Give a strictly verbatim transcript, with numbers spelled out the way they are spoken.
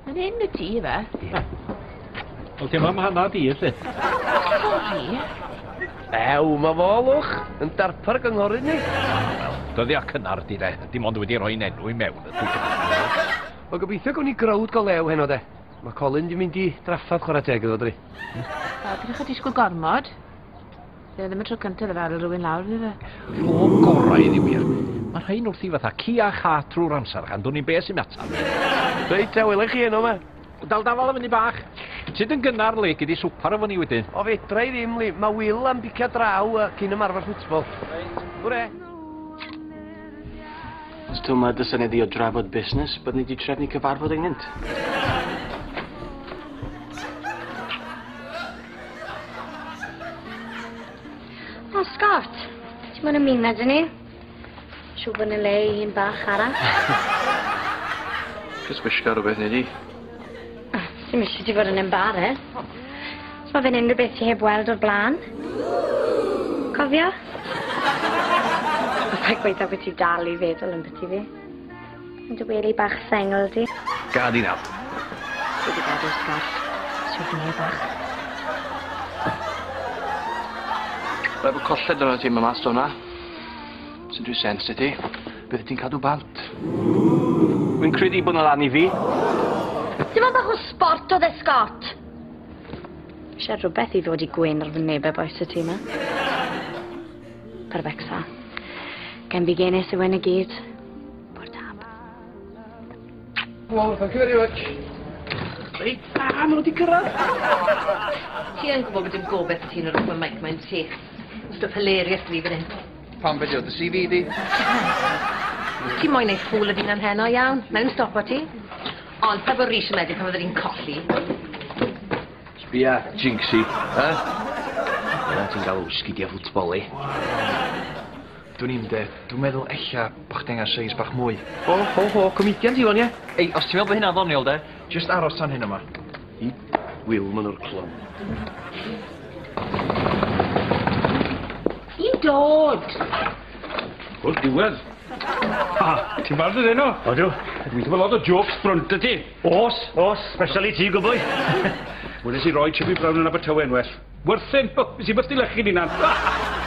Yn un y ti, fe? Wel, dim am hana di, ysli. Sori. Ew, mae folwch yn darpar gynghorydd ni. Wel, dyddi a cynnar di, de. Dim ond wedi rhoi'n enw i mewn. Mae gobeithio gawn ni grawd go lew heno, de. Mae Colin di mynd i draffadd chwarae teg iddo, dri. O, gyda chi disgwyl gormod? Fe ddim y tro cyntaf y fel rhywun lawr, ni fe? O gorau iddi wir. Mae rhain wrthi fatha ci a cha trwy'r amser, gan dwi'n beth sy'n metal. Reit, te, welai chi heno, me. Dal dafal am fyny bach. Sut yn gynnar, li, gyd i swpar efo ni wedyn? O fedra i ddim, li. Mae Will am bicio draw uh, cyn ymarfer ffwtbol. Hwre. Os ti'n ma dysyniad i o drafod busnes, bydd ni wedi trefnu cyfarfod ynghynt. O, Scott, ti'n mwyn ymuned yn ni? Siw bod yn le i un bach arall. Cys wisgo rhywbeth neu di? Dim eisiau ti fod yn embarrass. Os mae fe'n unrhyw beth ti heb weld o'r blaen. Cofio? Mae'n gweithio bod ti dal i feddwl yn beth i fi. Yn dy weli bach sengl di. Gad i nawr. Dwi wedi gadw Scott. Siw fy neu bach. Rai bod colled yna ti yma mas o hwnna. Sy'n dwi sens i ti. Beth ti'n cadw bant? Wy'n credu bod yna lan i fi. Dim ond bach o sport o dde, Scott. Eisiau rhywbeth i ddod i gwyn ar fy nebau boes y ti yma. Perfecsa. Gen fi genes yw yn y gyd. Portab. Well, thank you very much. Reit, a, maen nhw wedi cyrraedd. Ti yn gwybod bod dim gobeith ti'n o'r open mic mae'n ti. Stwff hilarious fi fan hyn. Pan fyddi o dy C V di? Ti moyn eich ffwl y dyn yn heno iawn. Mae'n stopo ti. Ond pa bod rhys yn meddwl pan fydda ni'n colli. Sbia, Jinxie, eh? Yna ti'n gael whisky di a ffwtbol i. Dwi'n i'n de, dwi'n meddwl ella bod chdi angen seis bach mwy. O, ho, ho, comedian ti fon, ie? Ei, os ti'n meddwl bod hynna'n ddoniol de, just aros tan hyn yma. I Will, maen nhw'r clwm. I'n dod! O'r diwedd. Ah, ti'n bardd yn enw? Odw. Dwi'n gwybod lot o jokes brwnt y ti. Os, os, special i ti, gwbwy. Weles i roi Chippy Brown yn Abertawe yn well. Werthyn, nes i byrth i lechu ni nan.